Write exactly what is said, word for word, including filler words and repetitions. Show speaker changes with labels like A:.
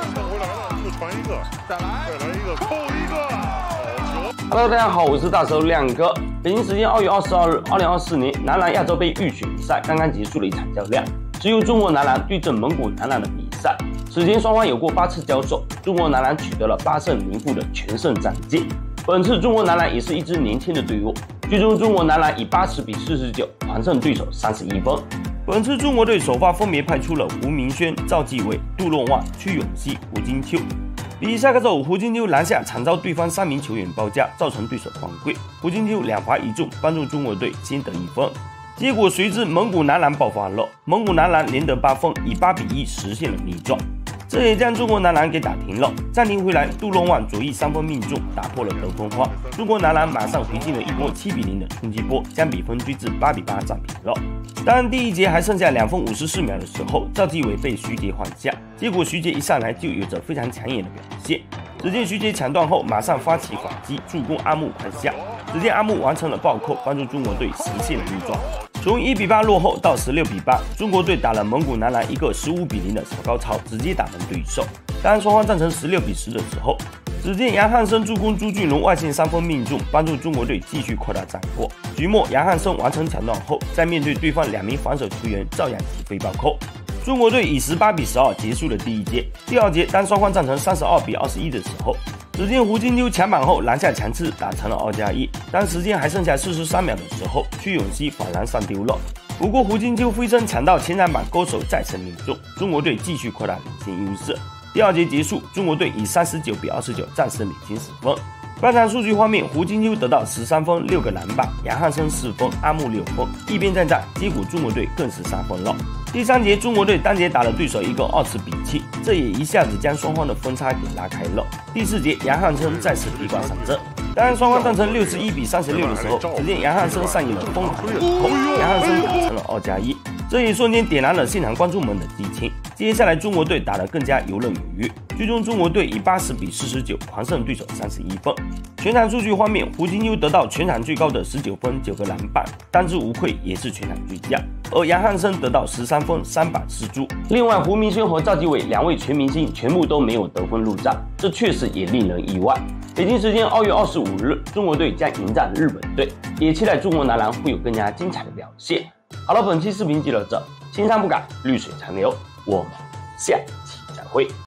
A: 抢回来了，又传一个，再来，再来一个，扣一个，好球
B: ！Hello， 大家好，我是大手亮哥。北京时间二月二十二日，二零二四年男篮亚洲杯预选赛刚刚结束了一场较量，是由中国男篮对阵蒙古男篮的比赛。此前双方有过八次交手，中国男篮取得了八胜零负的全胜战绩。本次中国男篮也是一支年轻的队伍，最终中国男篮以八十比四十九完胜对手三十一分。本次中国队首发分别派出了胡明轩、赵继伟、杜若望、屈永熙、胡金秋。比赛开始后，胡金秋篮下惨遭对方三名球员包夹，造成对手犯规。胡金秋两罚一中，帮助中国队先得一分。结果随之蒙古男篮爆发了，蒙古男篮连得八分，以八比一实现了逆转。这也将中国男篮给打停了。暂停回来，杜若望左翼三分命中，打破了得分荒。中国男篮马上回进了一波七比零的冲击波，将比分追至八比八战平了。当第一节还剩下两分五十四秒的时候，赵继伟被徐杰换下，结果徐杰一上来就有着非常抢眼的表现。只见徐杰抢断后，马上发起反击，助攻阿木快下。只见阿木完成了暴扣，帮助中国队实现了逆转。从一比八落后到十六比八，中国队打了蒙古男篮一个十五比零的小高潮，直接打成对手。当双方战成十六比十的时候，只见杨汉生助攻朱俊龙外线三分命中，帮助中国队继续扩大战果。局末杨汉生完成抢断后，在面对对方两名防守球员，照样起飞暴扣。中国队以十八比十二结束了第一节。第二节，当双方战成三十二比二十一的时候，只见胡金秋抢板后篮下强刺打成了二加一。当时间还剩下四十三秒的时候，屈永熙反然上丢了。不过胡金秋飞身抢到前篮板，勾手再次命中，中国队继续扩大领先优势。第二节结束，中国队以三十九比二十九暂时领先十分。半场数据方面，胡金秋得到十三分、六个篮板，杨汉生四分，阿木六分，一边再战，结果中国队更是三分了。第三节，中国队单节打了对手一个二十比七，这也一下子将双方的分差给拉开了。第四节，杨汉生再次提高上阵。当双方战成六十一比三十六的时候，只见杨汉生上演了疯狂的突破，杨汉生打成了二加一，这一瞬间点燃了现场观众们的激情。接下来，中国队打得更加游刃有余，最终中国队以八十比四十九狂胜对手三十一分。全场数据方面，胡金秋得到全场最高的十九分、九个篮板，当之无愧也是全场最佳。而杨汉生得到十三分、三板四助。另外，胡明轩和赵继伟两位全明星全部都没有得分入账，这确实也令人意外。北京时间二月二十五日，中国队将迎战日本队，也期待中国男篮会有更加精彩的表现。好了，本期视频就到这，青山不改，绿水长流，我们下期再会。